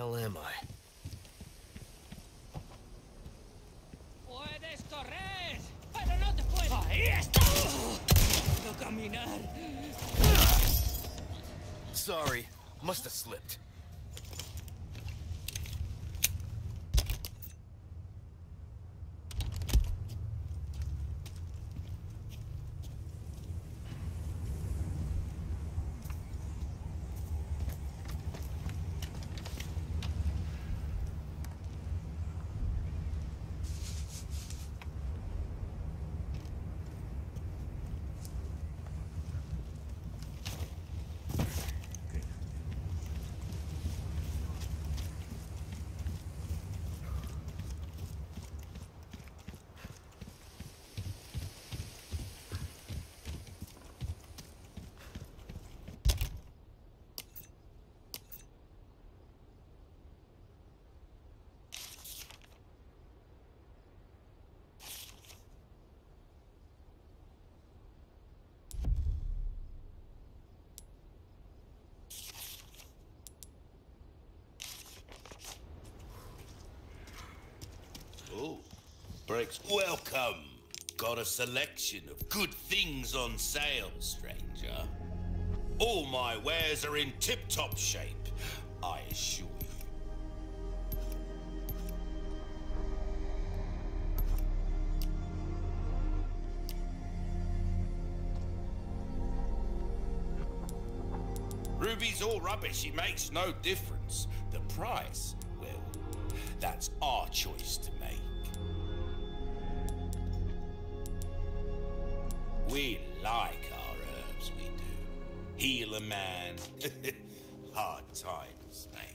hell am I? ¡Puedes correr! ¡Pero no te puedes! ¡Ahí está! ¡Puedo caminar! Sorry, must have slipped. Oh, Breaks, welcome. Got a selection of good things on sale, stranger. All my wares are in tip-top shape, I assure you. Ruby's all rubbish, it makes no difference. The price, well, that's our choice to make. We like our herbs, we do. Heal a man. Hard times, mate.